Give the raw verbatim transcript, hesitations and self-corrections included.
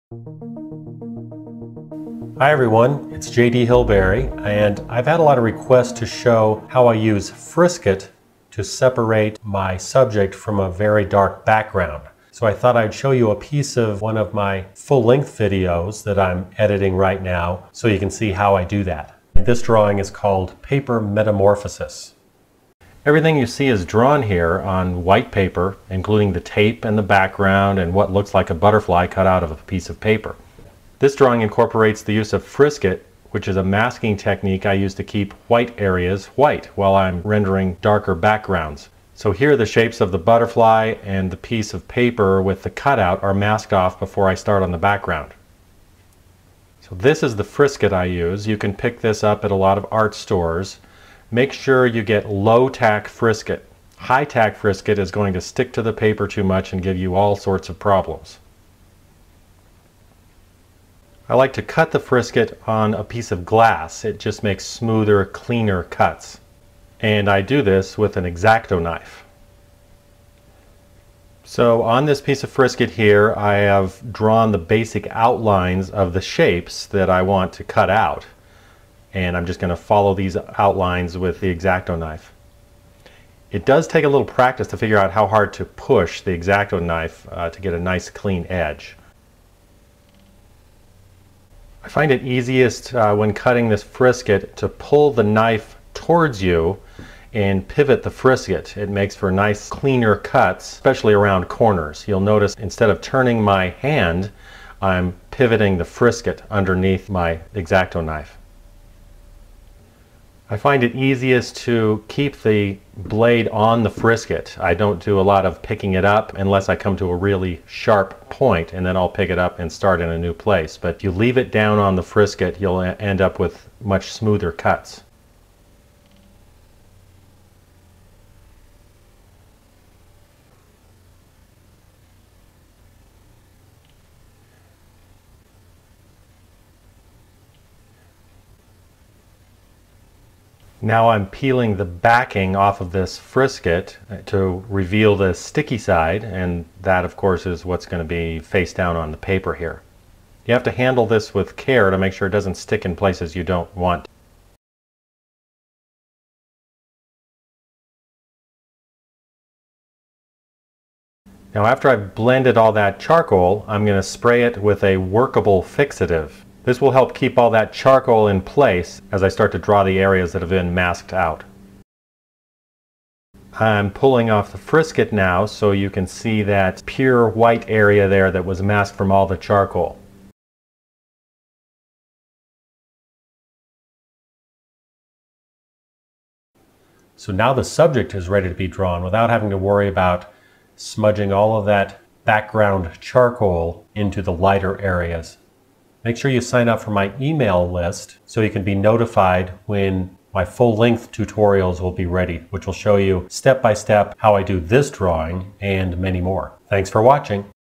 Hi everyone, it's J D Hilberry, and I've had a lot of requests to show how I use Frisket to separate my subject from a very dark background. So I thought I'd show you a piece of one of my full-length videos that I'm editing right now so you can see how I do that. This drawing is called Paper Metamorphosis. Everything you see is drawn here on white paper, including the tape and the background and what looks like a butterfly cut out of a piece of paper. This drawing incorporates the use of Frisket, which is a masking technique I use to keep white areas white while I'm rendering darker backgrounds. So here the shapes of the butterfly and the piece of paper with the cutout are masked off before I start on the background. So this is the Frisket I use. You can pick this up at a lot of art stores. Make sure you get low tack Frisket. High tack Frisket is going to stick to the paper too much and give you all sorts of problems. I like to cut the Frisket on a piece of glass. It just makes smoother, cleaner cuts. And I do this with an X-Acto knife. So on this piece of Frisket here, I have drawn the basic outlines of the shapes that I want to cut out. And I'm just going to follow these outlines with the X-Acto knife. It does take a little practice to figure out how hard to push the X-Acto knife uh, to get a nice clean edge. I find it easiest uh, when cutting this Frisket to pull the knife towards you and pivot the Frisket. It makes for nice cleaner cuts, especially around corners. You'll notice instead of turning my hand, I'm pivoting the Frisket underneath my X-Acto knife. I find it easiest to keep the blade on the Frisket. I don't do a lot of picking it up unless I come to a really sharp point, and then I'll pick it up and start in a new place. But if you leave it down on the Frisket, you'll end up with much smoother cuts. Now I'm peeling the backing off of this Frisket to reveal the sticky side, and that of course is what's going to be face down on the paper here. You have to handle this with care to make sure it doesn't stick in places you don't want. Now after I've blended all that charcoal, I'm going to spray it with a workable fixative. This will help keep all that charcoal in place as I start to draw the areas that have been masked out. I'm pulling off the Frisket now so you can see that pure white area there that was masked from all the charcoal. So now the subject is ready to be drawn without having to worry about smudging all of that background charcoal into the lighter areas. Make sure you sign up for my email list so you can be notified when my full-length tutorials will be ready, which will show you step by step how I do this drawing and many more. Thanks for watching.